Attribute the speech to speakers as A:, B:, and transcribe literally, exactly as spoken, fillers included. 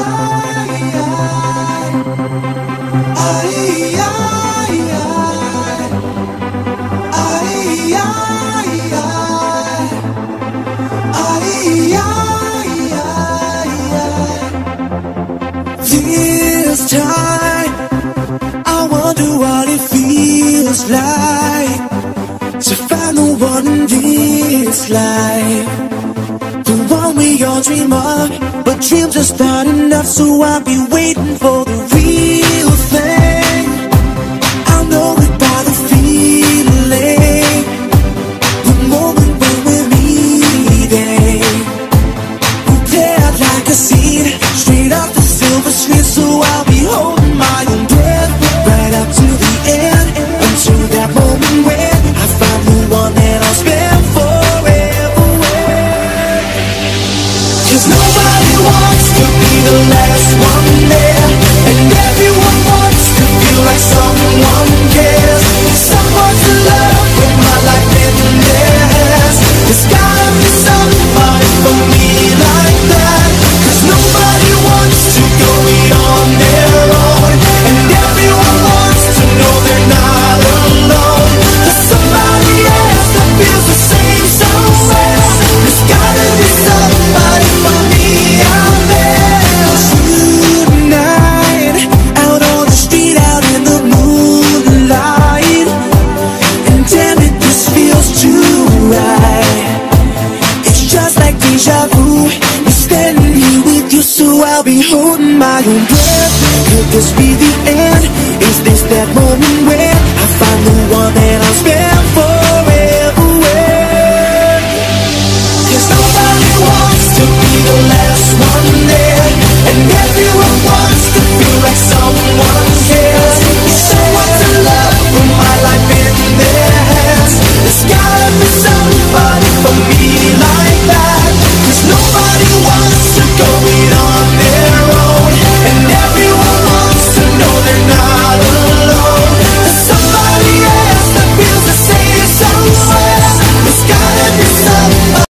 A: This time, I wonder what it feels like to find the one in this life, the one we all dream of. But dreams are not enough, so I'll be waiting for the real thing. I'll know it by the feeling, the moment when we're meeting. Prepared like a seed, straight off the silver screen, so I'll be holding my own breath right up to the end, until that moment when I find the one that I'll spend forever with. 'Cause nobody wants to be the last one there, and everyone wants to feel like someone cares. Someone to love with my life in their hands. There's gotta be somebody for me like that. 'Cause nobody wants to go it on their own, and everyone wants to know they're not alone. There's somebody else that feels the same somewhere. There's gotta be somebody for me out there. Tonight, out on the street, out in the moonlight, and damn it, this feels too right. It's just like deja vu. You're standing here with you, so I'll be holding my own breath. Could this be the end? Is this that moment where I find the one that